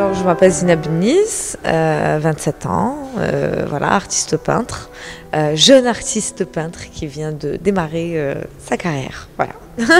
Alors, je m'appelle Zineb Nis, 27 ans, voilà, artiste peintre, jeune artiste peintre qui vient de démarrer sa carrière, voilà.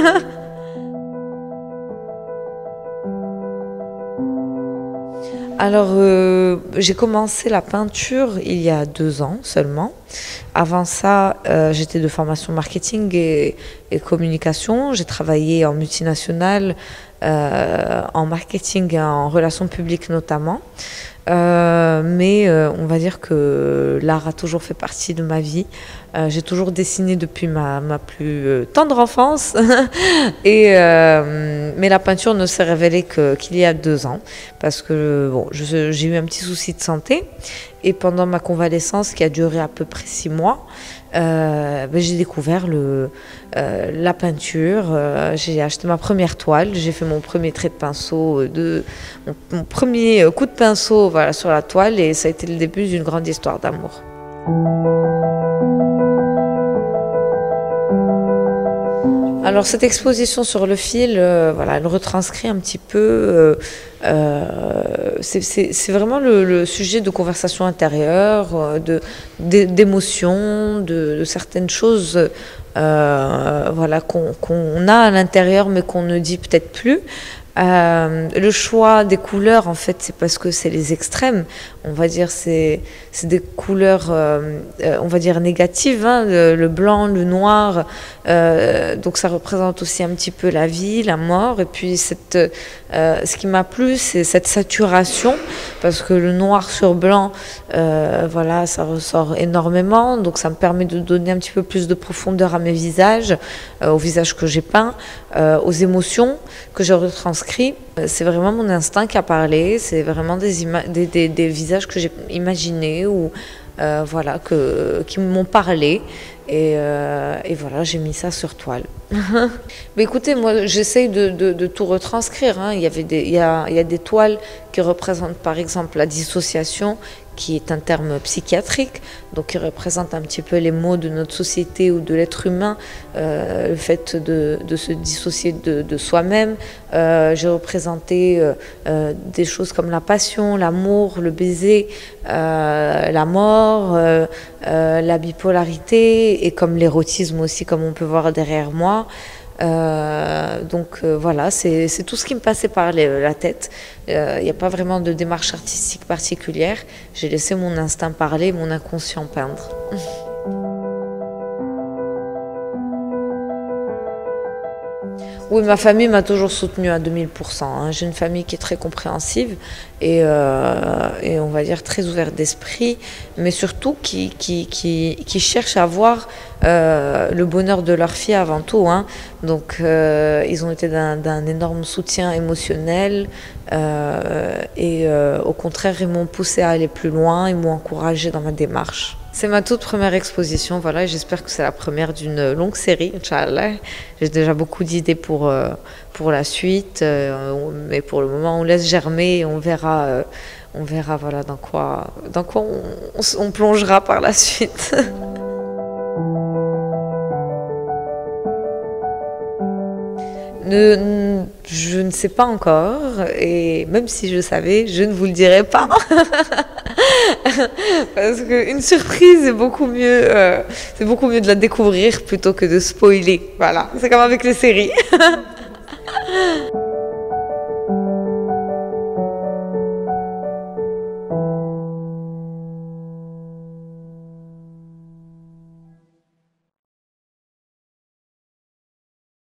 Alors, j'ai commencé la peinture il y a 2 ans seulement. Avant ça, j'étais de formation marketing et communication. J'ai travaillé en multinationale, en marketing et en relations publiques notamment. Mais on va dire que l'art a toujours fait partie de ma vie. J'ai toujours dessiné depuis ma plus tendre enfance. Mais la peinture ne s'est révélée qu'il y a 2 ans. Parce que bon, j'ai eu un petit souci de santé. Et pendant ma convalescence, qui a duré à peu près 6 mois, j'ai découvert la peinture. J'ai acheté ma première toile, j'ai fait mon premier trait de pinceau, mon premier coup de pinceau, voilà, sur la toile, et ça a été le début d'une grande histoire d'amour. Alors cette exposition sur le fil, voilà, elle retranscrit un petit peu, c'est vraiment le sujet de conversation intérieure, d'émotions, de certaines choses voilà, qu'on a à l'intérieur mais qu'on ne dit peut-être plus. Le choix des couleurs, en fait, c'est parce que c'est les extrêmes. On va dire c'est des couleurs, on va dire négatives, hein, le blanc, le noir. Donc ça représente aussi un petit peu la vie, la mort. Et puis ce qui m'a plu, c'est cette saturation, parce que le noir sur blanc, voilà, ça ressort énormément. Donc ça me permet de donner un petit peu plus de profondeur à mes visages, au visage que j'ai peint, aux émotions que j'ai retranscrites. C'est vraiment mon instinct qui a parlé, c'est vraiment des visages que j'ai imaginés ou voilà, qui m'ont parlé. Et voilà, j'ai mis ça sur toile. Mais écoutez, moi j'essaye de tout retranscrire, hein. Il y a des toiles qui représentent par exemple la dissociation, qui est un terme psychiatrique, donc qui représente un petit peu les maux de notre société ou de l'être humain, le fait de se dissocier de soi-même. J'ai représenté des choses comme la passion, l'amour, le baiser, la mort, la bipolarité, et comme l'érotisme aussi, comme on peut voir derrière moi. Donc voilà, c'est tout ce qui me passait par la tête. Il n'y a pas vraiment de démarche artistique particulière. J'ai laissé mon instinct parler, mon inconscient peindre. Oui, ma famille m'a toujours soutenue à 2000%. Hein. J'ai une famille qui est très compréhensive et on va dire très ouverte d'esprit, mais surtout qui cherche à voir le bonheur de leur fille avant tout. Hein. Donc ils ont été d'un énorme soutien émotionnel et au contraire, ils m'ont poussé à aller plus loin, ils m'ont encouragée dans ma démarche. C'est ma toute première exposition, voilà, et j'espère que c'est la première d'une longue série, Inch'Allah. J'ai déjà beaucoup d'idées pour la suite, mais pour le moment, on laisse germer et on verra voilà, dans quoi on plongera par la suite. Je ne sais pas encore, et même si je savais, je ne vous le dirai pas. Parce qu'une surprise, c'est beaucoup mieux de la découvrir plutôt que de spoiler. Voilà, c'est comme avec les séries.